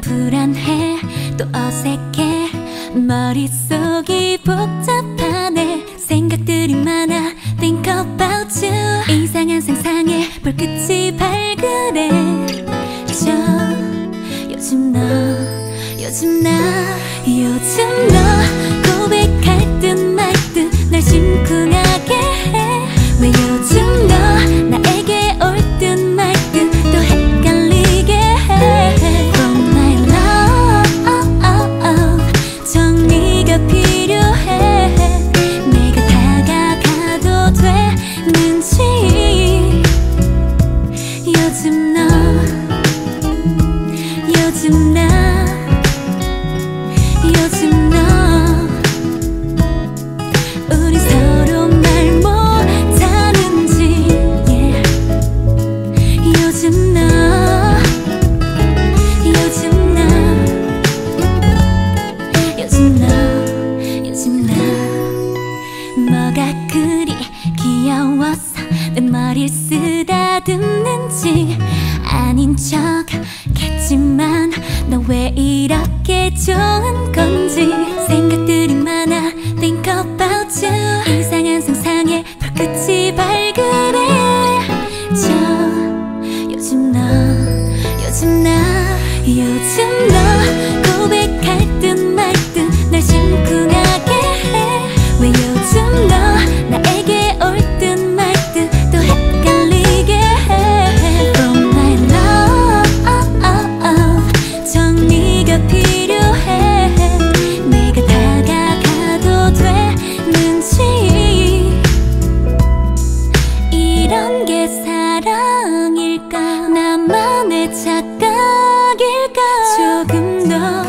불안해 또 어색해 머릿속이 복잡하네 생각들이 많아 Think about you 이상한 상상에 불빛이 발그레 저 요즘 너 고백할 듯 말 듯 날 심쿵하게 해 왜 요즘 너 나에게 올 듯 말 듯 또 헷갈리게 해 From my love 정리가 필요해 내가 다가가도 되는지 요즘 너 우리 서로 말 못하는지 yeah. 요즘 너 뭐가 그리 귀여워서 내 머리를 쓰다듬는지 아닌 척했지만 너 왜 이렇게 좋은 건지 생각들이 많아 Think about you 이상한 상상에 불빛이 발그레 저 요즘 너 고백할 듯 말 듯 날 심쿵하게 해 왜 요즘 너 나에게 올 듯 말 듯 또 헷갈리게 해 From my love 정리가 필요해 내가 다가가도 되는지 이런 게 사랑일까 나만의 착각일까 조금 더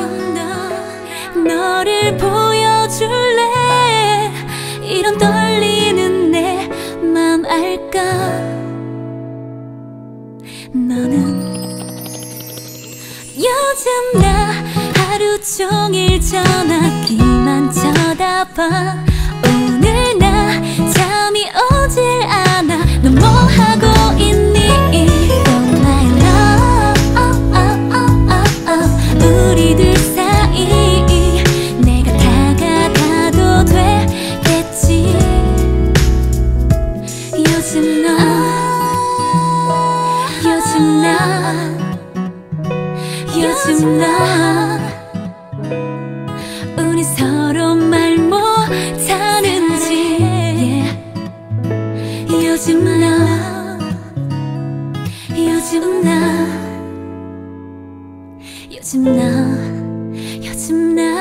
너를 보여줄래 이런 떨리는 내 맘 알까 너는 요즘 나 하루 종일 전화기만 쳐다봐 오늘 나 잠이 오질 않아 너 뭐 하고 있니 From my love 우리들 사이 내가 다가가도 되겠지 요즘 너 우리 서로 말 못하는지 yeah. 요즘 너